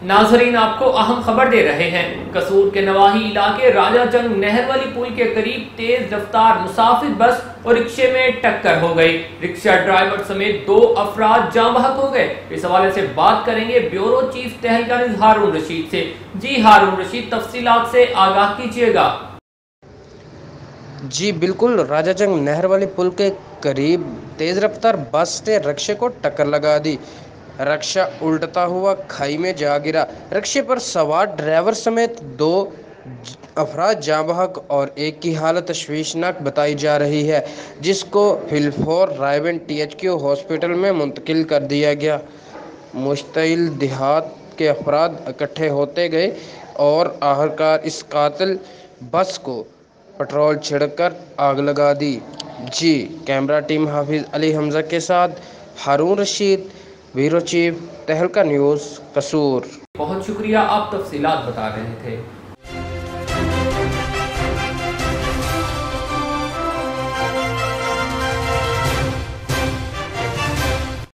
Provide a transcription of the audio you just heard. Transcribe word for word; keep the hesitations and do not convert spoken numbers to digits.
नाजरीन, आपको अहम खबर दे रहे हैं। कसूर के नवाही इलाके राजा जंग नहर वाली पुल के करीब तेज रफ्तार मुसाफिर बस और रिक्शे में टक्कर हो गई। रिक्शा ड्राइवर समेत दो अफराद जाँ बहक हो गए। इस हवाले से बात करेंगे ब्यूरो चीफ तहलका हारून रशीद से। जी हारून रशीद, तफसीलात से आगाह कीजिएगा। जी बिल्कुल, राजा जंग नहर वाली पुल के करीब तेज रफ्तार बस ने रिक्शे को टक्कर लगा दी। रिक्शा उल्टता हुआ खाई में जा गिरा। रिक्शे पर सवार ड्राइवर समेत दो अफराद जाँ बहक और एक की हालत तशवीशनाक बताई जा रही है, जिसको फिलफोर रायबन टी एच क्यू हॉस्पिटल में मुंतकिल कर दिया गया। मुश्तिल देहात के अफराद इकट्ठे होते गए और आखिरकार इस कातिल बस को पेट्रोल छिड़कर आग लगा दी। जी कैमरा टीम हाफिज अली हमजा के साथ Haroon Rashid, bureau chief Tehelka news, Kasur. बहुत शुक्रिया, आप तफसीलात बता रहे थे।